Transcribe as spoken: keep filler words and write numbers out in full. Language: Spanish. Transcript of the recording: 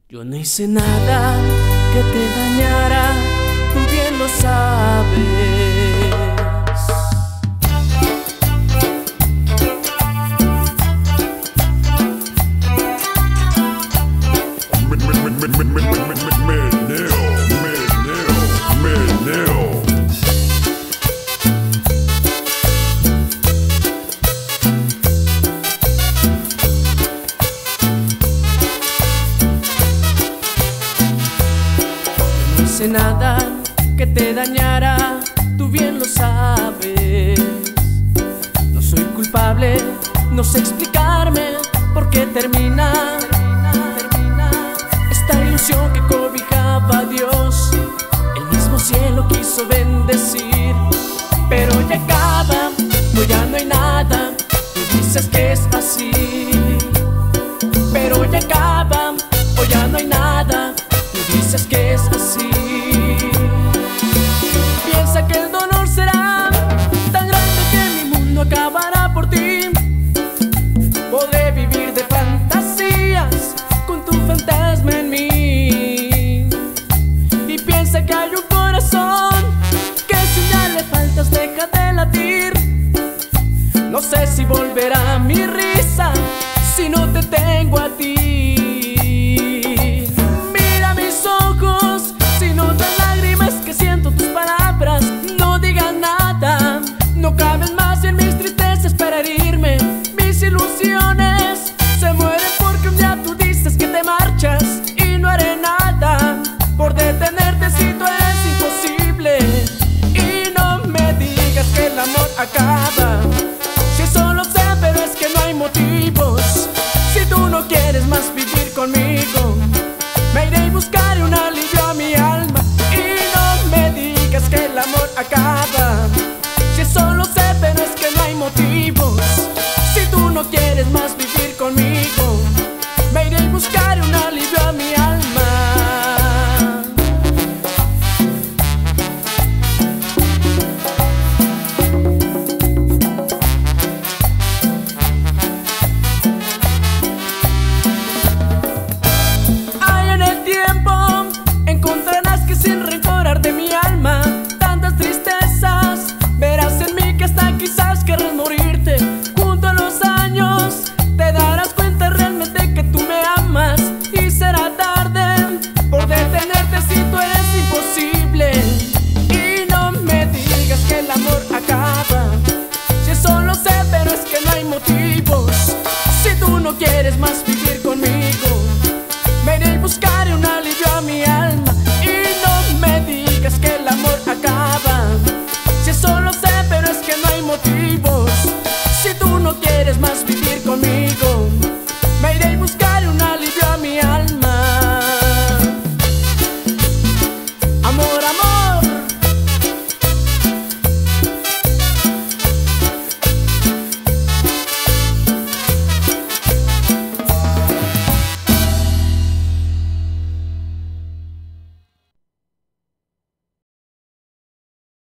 Yo no hice nada que te dañara, tú bien lo sabes. No hice nada que te dañara, tú bien lo sabes. No soy culpable, no sé explicarme por qué termina, termina esta ilusión que cobijaba a Dios. El mismo cielo quiso bendecir, pero ya acaba, pues ya no hay nada. Tú dices que es así, pero ya acaba, o ya no hay nada. Tú dices que es así. Piensa que el dolor será tan grande que mi mundo acabará por ti. Podré vivir de fantasías con tu fantasma en mí. Y piensa que hay un corazón que si un día le faltas deja de latir. No sé si volverá mi risa si no te tengo a ti. No caben más en mis tristezas para herirme. Mis ilusiones se mueren porque un día tú dices que te marchas y no haré nada por detenerte si tú eres imposible. Y no me digas que el amor acaba, si eso lo sé, pero es que no hay motivos. Si tú no quieres más vivir conmigo, me iré y buscaré un alivio a mi alma. Y no me digas que el amor acaba, si eso lo sé, pero es que no hay motivos. Si tú no quieres más vivir conmigo, me iré y buscaré un alivio a mi alma. Ay, en el tiempo encontrarás que sin rencor de mi alma tantas tristezas. Verás en mí que hasta quizás querrás morirte. Junto a los años te darás cuenta realmente que tú me amas. Y será tarde por detenerte si tú eres imposible. Y no me digas que el amor acaba, si eso lo sé, pero es que no hay motivos. Si tú no quieres más vivir conmigo, me iré y buscaré un alivio a mi alma. Y no me digas que el amor acaba, si eso lo sé, pero es que no hay motivo.